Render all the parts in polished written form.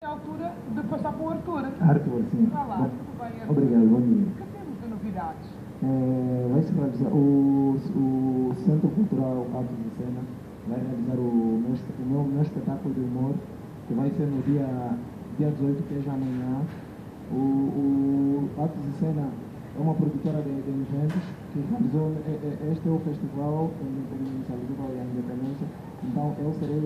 É a altura de passar para o Arthur. Arthur, sim. Olá, Bom, tudo bem, Arthur? obrigado, bom dia. O que temos de novidades? Vai se realizar o Centro Cultural Atos de Cena vai realizar o meu espetáculo de humor, que vai ser no dia 18, que é já amanhã. O Atos de Cena é uma produtora de eventos que realizou, este é o festival inicializou a independência. Então eu serei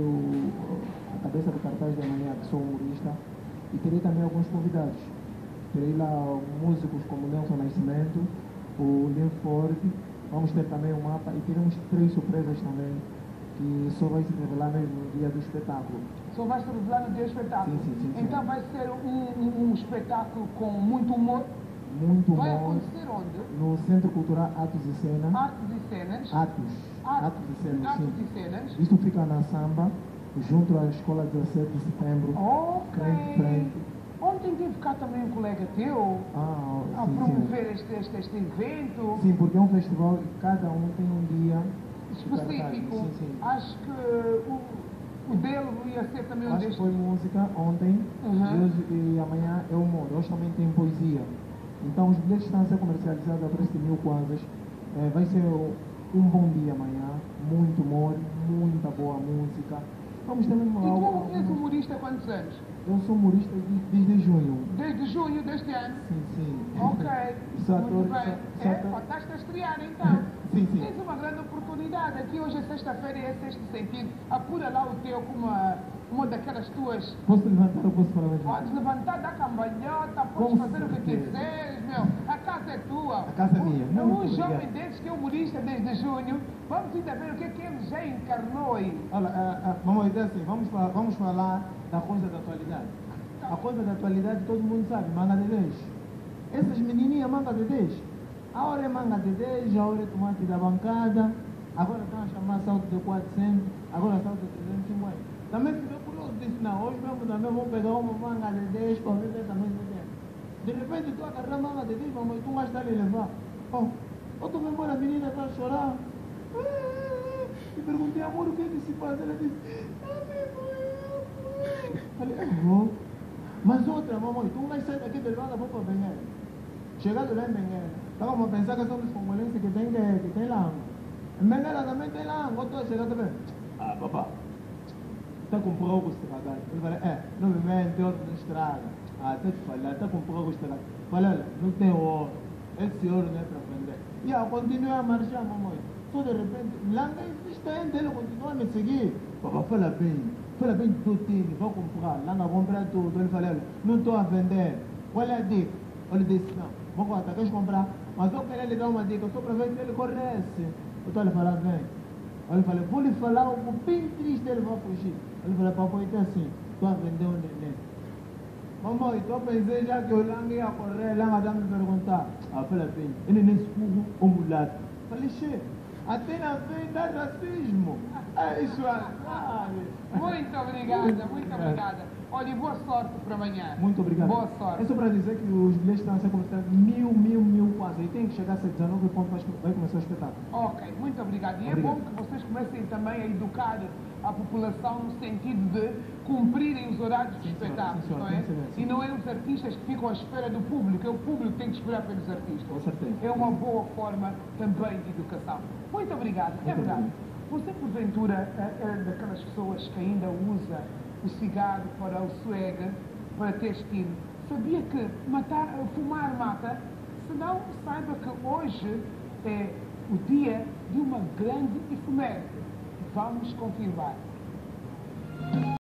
a cabeça do cartaz de amanhã, que sou humorista, e terei também alguns convidados. Terei lá músicos como Nelson Nascimento, o Lin Ford, vamos ter também o mapa e teremos 3 surpresas também, que só vai se revelar mesmo no dia do espetáculo. Só vai se revelar no dia do espetáculo? Sim. Então vai ser um espetáculo com muito humor? Muito humor. Vai acontecer onde? No Centro Cultural Atos e Cena. Atos e Cenas? Atos e Cenas, Atos sim. e Cenas. Isto fica na Samba, junto à Escola 17 de Setembro. Ok. Ontem teve cá também um colega teu a promover este evento. Sim, porque é um festival e cada um tem um dia específico. Sim. Acho que o dele ia ser também um destes. Acho que foi música ontem e amanhã é humor. Hoje também tem poesia. Então os bilhetes estão a ser comercializados a preço de 1000 kwanzas. Vai ser um bom dia amanhã, muito humor, muita boa música. Vamos ter mesmo algo. E tu és humorista há quantos anos? Eu sou humorista desde junho. Desde junho deste ano? Sim. Ok. Muito bem. Estás a estrear então. Sim. Tens uma grande oportunidade. Aqui hoje é sexta-feira e é sexto sentido. Apura lá o teu com uma daquelas tuas. Posso levantar ou posso falar mais? Podes levantar da cambalhota, podes fazer o que quiseres, meu. A casa é tua. A casa é minha. Um jovem desses que é humorista desde junho, vamos ainda ver o que ele já encarnou aí. Olha, vamos dizer assim, vamos falar da coisa da atualidade. A coisa da atualidade todo mundo sabe, manga de 10. Essas menininhas manga de 10. A hora é manga de 10, a hora é tomate da bancada, agora estão a chamar salto de 400, agora salto de 350. Também ficou curioso, disse, não, hoje mesmo também vou pegar uma manga de 10 para ver também de 10. De repente tu agarrar manga de 10, mamãe, tu vais estar ali levar. Eu tô vendo a menina está a chorar. E perguntei, amor, o que é que se passa? Ela disse, falei, mas outra, mamãe, tu vais sair daqui de Luanda, vou para Benguela. Chegado lá em Benguela, estávamos a pensar que são os congolenses que tem lá. Em Benguela também tem lá, eu estou chegando bem. Papá, está com pouco estragado. Ele falou, não me mente, outro não estraga. Até te falar, está com pouco estragado. Falei, não tem ouro, esse ouro não é para vender. E eu continuei a marchar, mamãe. Só de repente, lá insistente, ele continua a me seguir. Papá, fala bem do time, vou comprar. Lá não comprar tudo. Ele falou, não estou a vender. Qual é a dica? Ele disse, não, vou contar, queres comprar? Mas eu queria lhe dar uma dica, só para ver se ele corresse. Eu estou a lhe falar, vem. Ele falou, vou lhe falar algo bem triste, ele vai fugir. Ele falou, papai, está assim, estou a vender um neném. Mamãe, eu pensei já que o Lang ia correr, Lang ia me perguntar. Fala bem, ele nem escuro ou mulato. Falei, chefe, até na frente dá racismo. É isso aí. Muito obrigada. Olha, e boa sorte para amanhã. Muito obrigado. Boa sorte. É só para dizer que os bilhetes estão a ser comercializados 1000 quase. E tem que chegar a ser 19 pontos, vai começar o espetáculo. Ok, muito obrigado. E é bom que vocês comecem também a educar a população no sentido de cumprirem os horários dos espetáculos, não é? E não é os artistas que ficam à espera do público, é o público que tem que esperar pelos artistas. Com certeza. É uma boa forma também de educação. Muito obrigado. É verdade. Você, porventura, é daquelas pessoas que ainda usa o cigarro para o swag, para ter estilo. Sabia que fumar mata? Se não, saiba que hoje é o dia de uma grande efeméride. Vamos confirmar.